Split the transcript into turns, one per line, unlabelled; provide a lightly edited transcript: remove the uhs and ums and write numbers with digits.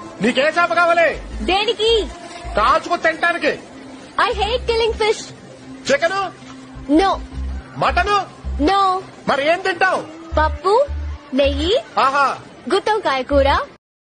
నీకే చేప కావాలి?
దేనికి?
కాల్చుకు తినటానికి.
I hate killing fish.
Chicken?
No.
Mutton?
No.
మరి ఏం తింటావు?
పప్పు, నెయ్యి,
ఆహా,
గుత్తొంకాయ కూర,